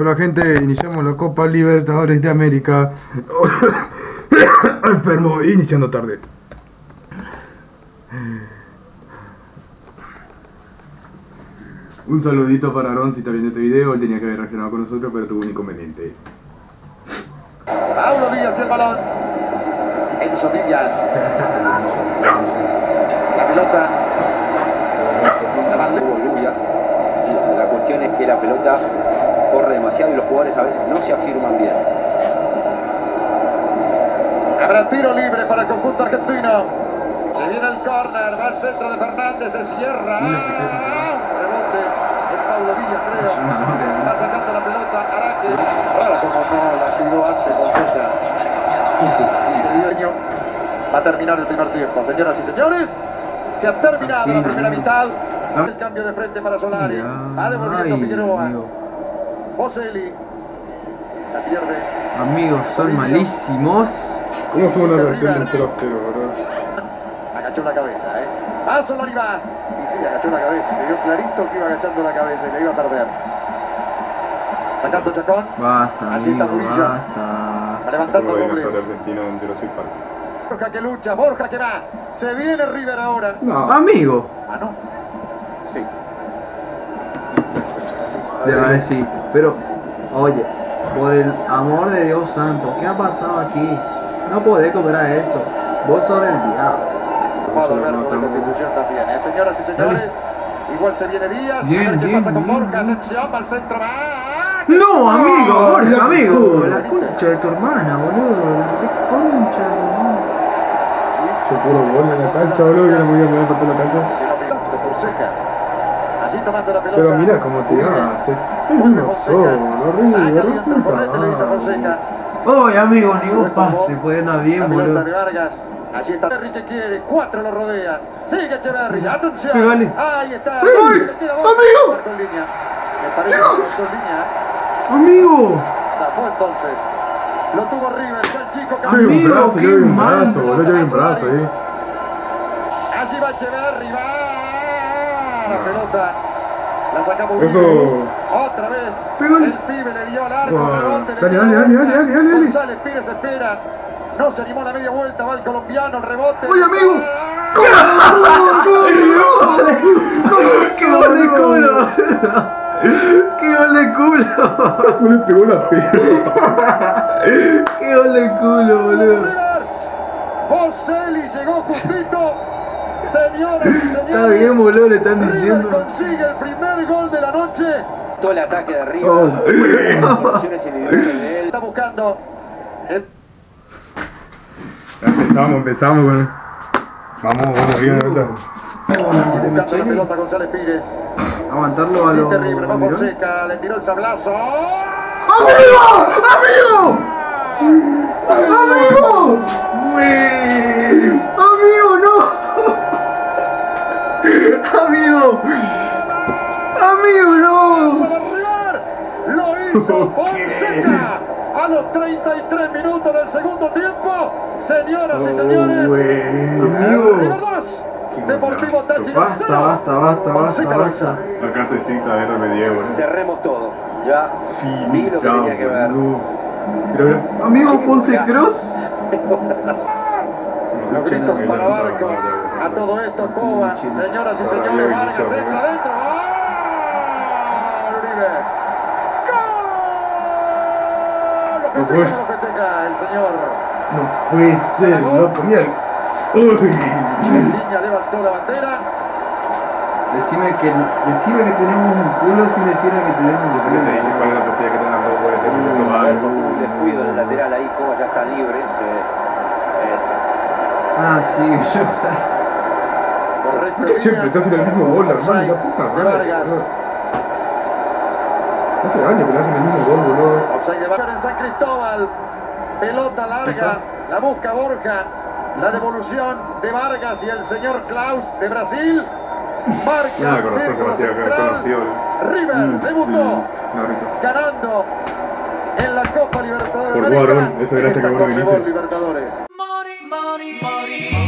Hola gente, iniciamos la Copa Libertadores de América. Enfermo, iniciando tarde. Un saludito para Aaron si está viendo este video. Él tenía que haber reaccionado con nosotros, pero tuvo un inconveniente. Paulo Díaz el balón. Enzo Díaz. La pelota. Hubo lluvias. La cuestión es que la pelota corre demasiado y los jugadores a veces no se afirman bien. Habrá tiro libre para el conjunto argentino. Se viene el córner, va al centro de Fernández, se cierra. Rebote de Paulo Díaz, creo. Va sacando la pelota Araque. Rara como no la tiró antes Fonseca. Y se dio. Va a terminar el primer tiempo. Señoras y señores, se ha terminado la primera mitad. El cambio de frente para Solari. Va devolviendo Figueroa. Boselli. La pierde. Amigos, son malísimos. ¿Cómo fue una versión del 0-0, verdad? Agachó la cabeza, Va Solari, va. Y sí, agachó la cabeza. Se vio clarito que iba agachando la cabeza y le iba a perder. Sacando Chacón. Basta, Allí está amigo, Murillo. basta. Levantando Robles. Argentino en Jurassic Park. Borja que lucha, Borja que va. Se viene River ahora. No, Amigo, Ah, no. Sí. te va a decir, pero, oye, por el amor de Dios santo, ¿qué ha pasado aquí? No podés cobrar eso. Vos sos del diablo. Ocupado Alberto de Constitución también, Señoras y señores, igual se viene Díaz. Bien, a ver qué bien, pasa con bien, Borja. bien. Atención, va al centro, va. No, amigo, Borja, amigo. culo. La concha de tu hermana, boludo. ¿Qué concha de tu hermana? yo puro gol en la cancha, boludo, que no me voy a poner parte de la cancha. Si no, mira, de Fonseca. Allí tomando la pelota. Pero mira cómo te hace. Es uno solo, horrible, Correte, le dice a Fonseca. Oye, amigo, ningún pase, puede andar La bien, pelota boludo. de Vargas. Allí está Echeverri que quiere. 4 lo rodean. Sigue Echeverri. Atención. Sí, vale. Ahí está. ¡Ay! Le queda Borja. ¡Amigo! Marcó en línea. Me parece que marcó en línea. Amigo, Zafó entonces. Lo tuvo River. Ya el chico Yo vi un Amigo, brazo, qué yo vi un mal. brazo, boludo, yo vi un brazo ahí. Allí va Echeverri. Va. La pelota. La sacamos. Eso. Otra vez. Pégale. El pibe le dio al arco. Wow. Rebote. Dale, le dale, dio dale, dale, dale, dale. González Pires espera. No se animó a la media vuelta. Va el colombiano. El rebote. Oye, amigo. ¡Qué gol de culo! ¡Qué gol de culo! ¿Cómo le pegó la perra? ¡Qué gol de culo, boludo! Boselli llegó justito. Señoras y señores. Está bien, boludo, le están River diciendo. consigue el primer gol de la noche. Todo el ataque de River. Oh, Las soluciones individuales de él. Está buscando el Empezamos con... Vamos, bien, ahorita. buscando la pelota González Pires. Aguantarlo a Insiste los... River, va Fonseca, le tiró el sablazo. ¡Amigo! ¡Amigo! ¡Amigo, no! ¡Amigo! ¡Amigo, no! Para River, lo hizo Fonseca a los 33 minutos del segundo tiempo. Señoras y señores, Amigo. River 2, Deportivo Táchira Basta, 0. basta, basta, Fonseca lo hizo. basta. Acá se cita RB10, Cerremos todo. Ya Sí, vi lo que tenía que ver. Pero, Amigo Fonse Cross. Los gritos para Barco. A todo esto, Coba. Señoras y señores, Vargas entra adentro. ¡Gol! River. ¡Gol! Lo festeja el señor. no puede ser, loco, mira. Uy. En línea levantó la bandera. Decime que tenemos un culo sin decirme que tenemos un culo. cuál es la posibilidad que tengan dos goles de minuto Un descuido en el lateral ahí, Coba ya está libre. Ah, sí, yo Correcto. ¿Por qué siempre te hacen el mismo gol, hermano? La puta De madre. Vargas. Hace años que le hacen el mismo gol, boludo. Offside de Vargas en San Cristóbal. Pelota larga. La busca Borja. La devolución de Vargas y el señor Klaus de Brasil. Marca Nada, conoció círculo Sebastián, que central. conoció. River debutó No, ahorita. ganando en la Copa Libertadores de Por América. Guarón, eso en gracias esta que vos no Conmebol viniste. Libertadores. Money, money, money.